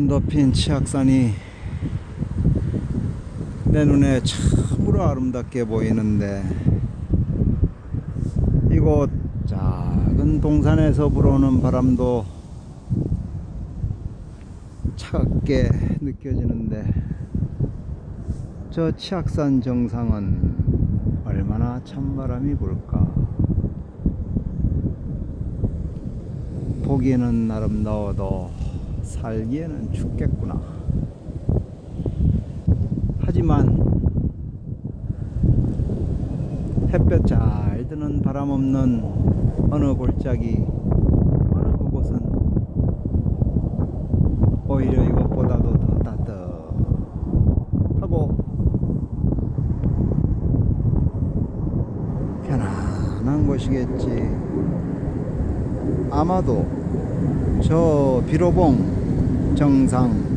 눈 덮인 치악산이 내 눈에 참으로 아름답게 보이는데, 이곳 작은 동산에서 불어오는 바람도 차갑게 느껴지는데, 저 치악산 정상은 얼마나 찬바람이 불까. 보기에는 아름다워도 살기에는 춥겠구나. 하지만 햇볕 잘 드는 바람 없는 어느 골짜기, 어느 그곳은 오히려 이것보다도 더 따뜻하고 편안한 곳이겠지. 아마도 저 비로봉 정상